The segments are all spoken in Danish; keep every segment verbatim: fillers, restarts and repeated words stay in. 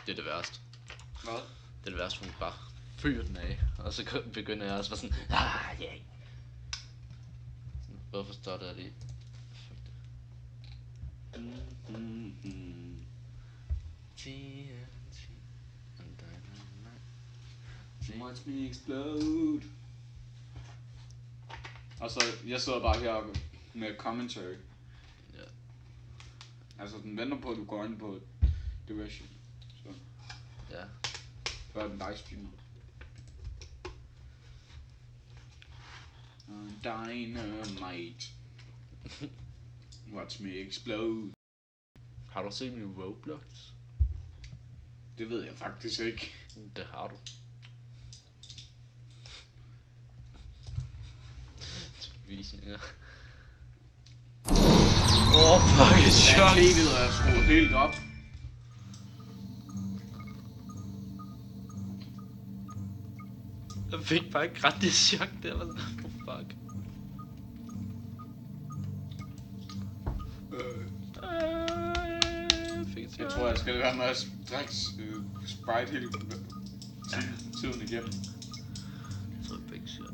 Det er det værste. Hvad? Det er det værste, hun bare fyrer den af. Og så begynder jeg også bare sådan, ah, yeah. Hvorfor står der lige? Fuck det. Mm, mm, mm. T N T and dynamite. Watch me explode. Og så, jeg sidder bare her med commentary. Ja. Altså, den venter på, at du går ind på Diversion. Så. Ja. Før den livestreamer. Dynamite. Watch me explode. Har du set min Roblox? Det ved jeg faktisk ikke. Det har du. Visninger. Åh, oh, fuck, et chok. Ja, T V'et er skruet helt op. Jeg fik bare et gratis chok der. Var sådan, oh, fuck. Øh. Jeg fik et Jeg chok. tror, jeg skal være med at drikke øh, Sprite hele tiden igennem. Jeg tror, jeg fik et chok.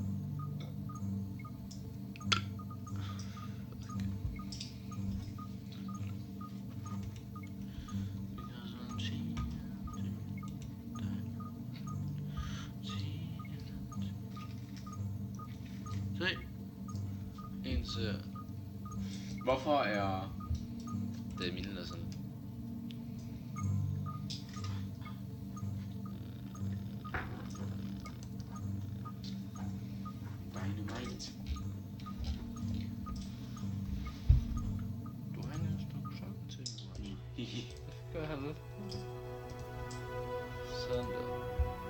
Se. En ser. Hvorfor er... Det er mine, der sådan. Dynamite. Du har en stor chok til mig. Hihi. Gør han lidt. Sådan der.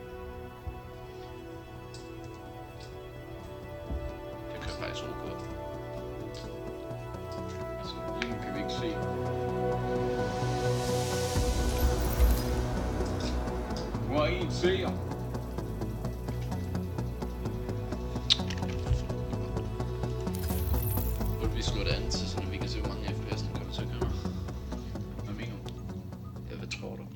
Jeg kører faktisk ro på. Så lige nu kan vi ikke se. Hvor er en seer? Burde vi slå det andet til, så vi kan se, hvor mange F P S der kommer til at køre? Hvad mener du? Ja, hvad tror du?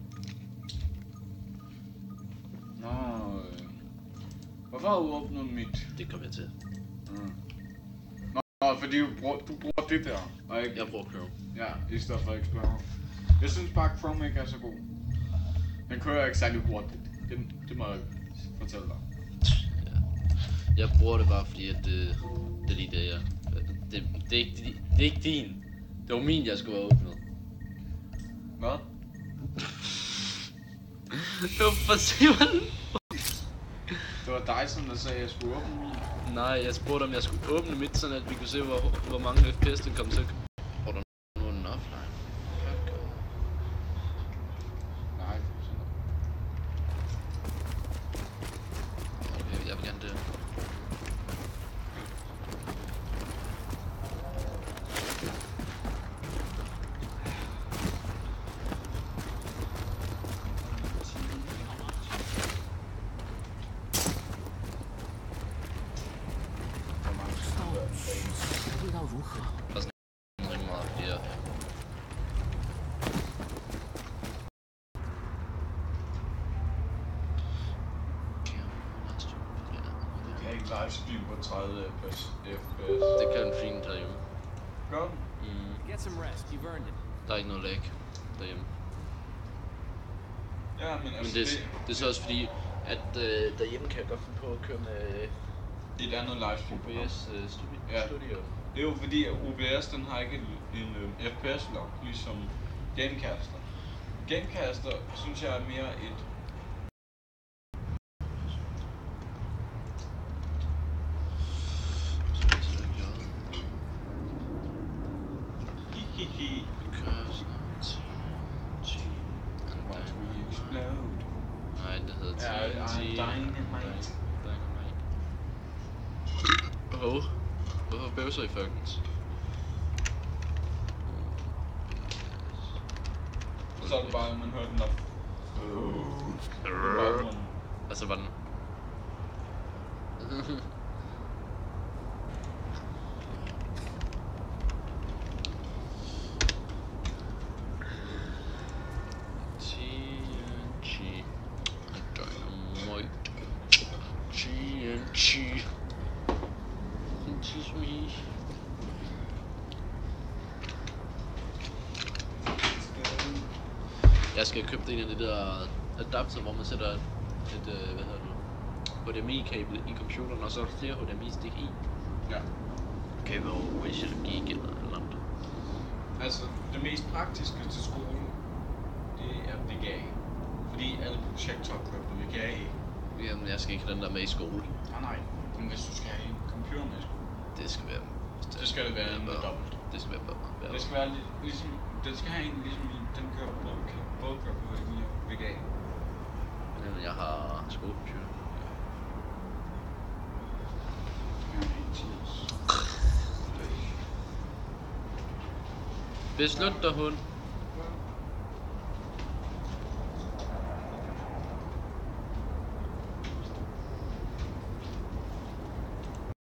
Nå, øh. Hvorfor har du åbnet mit... Det kommer jeg til. Mm. Nå, fordi du bruger, du bruger det der, og ikke... Jeg bruger Chrome. Ja, i stedet for Explorer. Jeg synes bare, at Chrome ikke er så god. Den kører ikke særlig hurtigt. Det, det må jeg fortælle dig. Ja. Jeg bruger det bare fordi, at det, det er lige det, jeg... Det, det, er ikke, det, det er ikke din. Det var min, jeg skulle have åbnet. Hvad? Det var for simpelthen. Det var dig, som der sagde, at jeg skulle åbne min. Nej, jeg spurgte, om jeg skulle åbne mit, sådan at vi kunne se, hvor, hvor mange F P S der kom til. Tror du, nu er den offline? Fuck. Nej, Okay, jeg vil gerne det. Der er sådan rimelig meget flere. jeg kan ikke livestream på tredive F P S. Det kan den fint derhjemme. Gør den? Mm. Get some rest. You've earned it. Der er ikke noget lag derhjemme. Ja, men Men altså det, er- det er så også fordi, at øh, derhjemme kan jeg godt finde på at køre med et andet livestream O B program. S øh, studio. Ja. studio. Det er jo fordi, at O B S den har ikke en, en uh, F P S-log, ligesom Gamecaster. Gamecaster synes jeg er mere et... Hihihi. Kører snart ti, ti, Watch me explode. nej, det hedder ti. Ja, ja, ti. Dynamite. Dynamite. Åh, oh, hvorfor bøvser I folkens? Så er det bare, at man hører den op. Og så var den. ti. Jeg skal købe en af de der adapter, hvor man sætter et, et øh, hvad hedder det, H D M I-kabel i computeren, og så er der flere H D M I-stik i. Ja. Kabel over Visual Geek eller noget. Altså, det mest praktiske til skolen, det er V G A. Fordi alle projektorer kører på V G A. Jamen, jeg skal ikke have den der med i skole. Nej, nej. Men hvis du skal have en computer med i skole, Det skal være... så skal det være en med dobbelt. Det skal være på. Det skal være li- ligesom, den skal have en ligesom i, den kører på, kan både køre på V G A. Jamen, jeg har skolecomputer. Ja, en tiers. Beslut dig, hund.